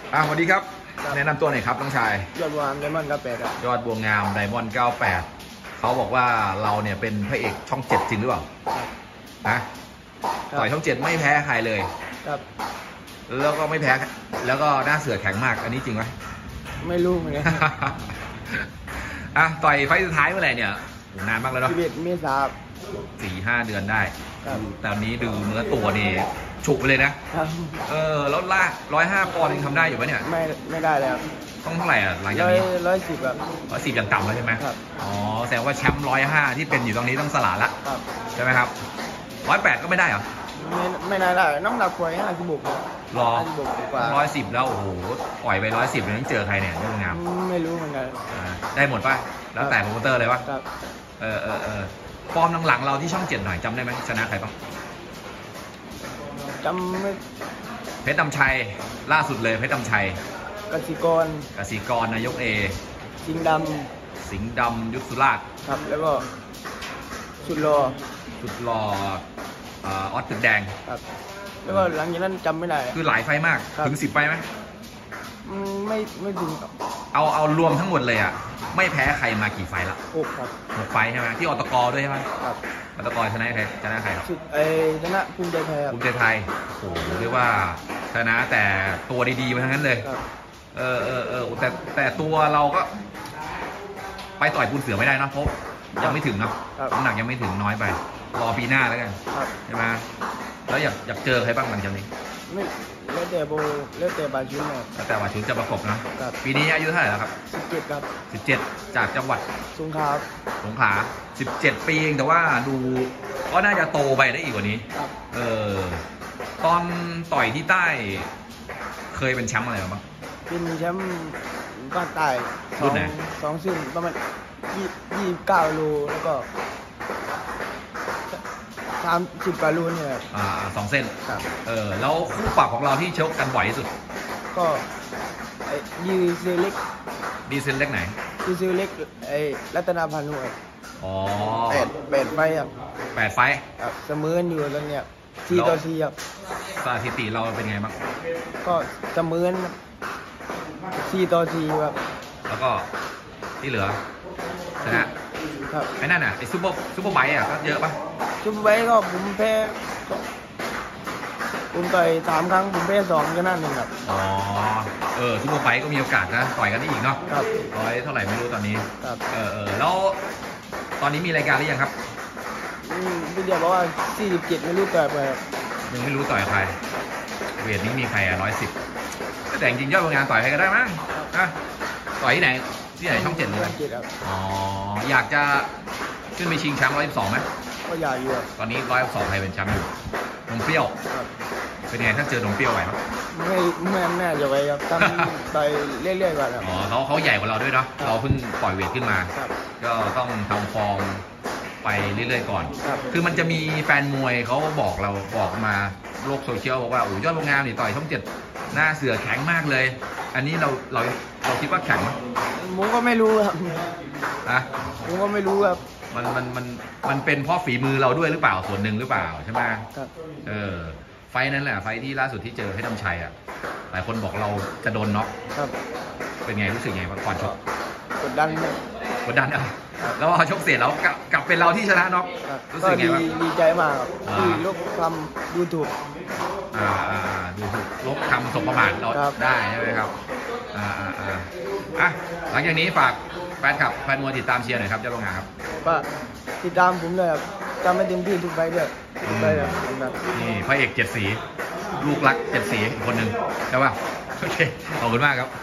สวัสดีครับแนะนำตัวหน่อยครับน้องชายยอดบัวงามไดมอนด์98ครับยอดบัวงามไดมอนด์98เขาบอกว่าเราเนี่ยเป็นพระเอกช่อง7จริงหรือเปล่านะต่อยช่อง7ไม่แพ้ใครเลยครับแล้วก็ไม่แพ้แล้วก็หน้าเสือแข็งมากอันนี้จริงไหมไม่รู้เหมือนกันต่อยไฟสุดท้ายเมื่อไหร่เนี่ยนานมากแล้วเนาะ 11 เมษายน 4-5 เดือนได้แต่ตอนนี้ดูเนื้อตัวนี่ฉุกไปเลยนะแล้วลาก105 ปอนด์ยังทำได้อยู่ไหมเนี่ยไม่ได้แล้วต้องเท่าไหร่หลังจากนี้ 110แบบ 110อย่างต่ำแล้วใช่ไหมอ๋อแสดงว่าแชมป์105ที่เป็นอยู่ตรงนี้ต้องสละละใช่ไหมครับ108ก็ไม่ได้เหรอไม่ได้น้ำหนักปล่อย50 บวกรอ110แล้วโอ้โหปล่อยไป110แล้วนี่เจอใครเนี่ยเรื่องงามไม่รู้เหมือนกันได้หมดป่ะแล้วแต่โปรโมเตอร์เลยป่ะฟอร์มหลังๆเราที่ช่อง7หน่อยจำได้ไหมชนะใครบ้างจำไม่เพชรดำชัยล่าสุดเลยเพชรดำชัยกสิกรนายกสิงห์ดำยุทธสุราษฎร์ครับแล้วก็สุดหล่อออสตึกแดงครับแล้วก็หลังจากนั้นจำไม่ได้คือหลายไฟมากถึง10 ไฟไหมไม่ถึงครับเอารวมทั้งหมดเลยอ่ะไม่แพ้ใครมากี่ไฟละ 6ครับ 6 ไฟใช่ไหมที่อตกด้วยใช่ไหมครับอตกชนะใครครับชนะภูมิใจไทยภูมิใจไทยโอ้โหเรียกว่าชนะแต่ตัวดีๆมาทั้งนั้นเลยแต่ตัวเราก็ไปต่อยปูนเสือไม่ได้นะเพราะยังไม่ถึงนะน้ำหนักยังไม่ถึงน้อยไปรอปีหน้าแล้วกันใช่ไหมแล้วอยากเจอใครบ้างหลังจากนี้แล้วแต่บาชุนแล้วแต่บาชุนจะประกบนะปีนี้อายุเท่าไหร่แล้วครับ 17ครับ 17จากจังหวัดสงขลา 17 ปีเองแต่ว่าดูก็น่าจะโตไปได้อีกกว่านี้ตอนต่อยที่ใต้เคยเป็นแชมป์อะไรบ้างเป็นแชมป์ภาคใต้รุ่นไหน 2 ซึ่งประมาณ29 โลแล้วก็30 กว่าโลเนี่ย 2 เส้นแล้วคู่ปรับของเราที่ชกกันบ่อยที่สุดก็ดีเซลเล็กไหนดีเซลเล็กรัตนาพานุ8 ไฟครับ 8 ไฟเสมออยู่แล้วเนี่ย4-4ครับสถิติเราเป็นไงบ้างก็เสมอ4-4ครับแล้วก็ที่เหลือชนะครับไอ้นั่นไอ้ซุปเปอร์ไบค์ก็เยอะป่ะซุปเปอร์ไบค์ก็ผมแพ้ผมต่อย3 ครั้งผมแพ้2ชนะ1ครับซุปเปอร์ไบค์ก็มีโอกาสนะต่อยกันได้อีกเนาะเท่าไหร่ไม่รู้ตอนนี้แล้วตอนนี้มีรายการหรือยังครับพี่เดียวบอกว่า47ไม่รู้ต่อยไปยังไม่รู้ต่อยใครเวทนี้มีใคร110แต่จริงๆยอดงานต่อยใครก็ได้มั้งต่อยที่ไหนช่อง7เลยอยากจะขึ้นไปชิงแชมป์112ไหมก็อยากอยู่ตอนนี้112ใครเป็นแชมป์อยู่นมเปรี้ยวเป็นไงถ้าเจอนมเปรี้ยวไหวไหมไม่แน่จะไปครับตั้งต่อยเรื่อยๆก่อนครับเขาใหญ่กว่าเราด้วยเนาะเราเพิ่งปล่อยเวทขึ้นมาก็ต้องทำฟอร์มไปเรื่อยๆก่อนคือมันจะมีแฟนมวยเขาบอกมาโลกโซเชียลบอกว่ายอดบัวงามนี่ต่อยช่อง7หน้าเสือแข็งมากเลยอันนี้เราคิดว่าแข็งไหมผมก็ไม่รู้ครับผมก็ไม่รู้ครับมันเป็นเพราะฝีมือเราด้วยหรือเปล่าส่วนหนึ่งหรือเปล่าใช่ไหมไฟนั้นแหละไฟที่ล่าสุดที่เจอเพชรดำชัยหลายคนบอกเราจะโดนน็อกเป็นไงรู้สึกไงก่อนชกกดดันแล้วพอชกเสร็จแล้วกลับเป็นเราที่ชนะน็อกรู้สึกไงบ้างดีใจมากที่ลบคำดูถูกลบคำสบประมาทเราได้ใช่ไหมครับหลังจากนี้ฝากแฟนคลับแฟนมวยติดตามเชียร์หน่อยครับเจ้าโรงงานครับก็ติดตามผมเลยครับจำไม่เต็มที่ทุกไฟด้วยนี่พระเอก7 สีลูกรัก7 สีอีกคนหนึ่งใช่ป่ะโอเคขอบคุณมากครับ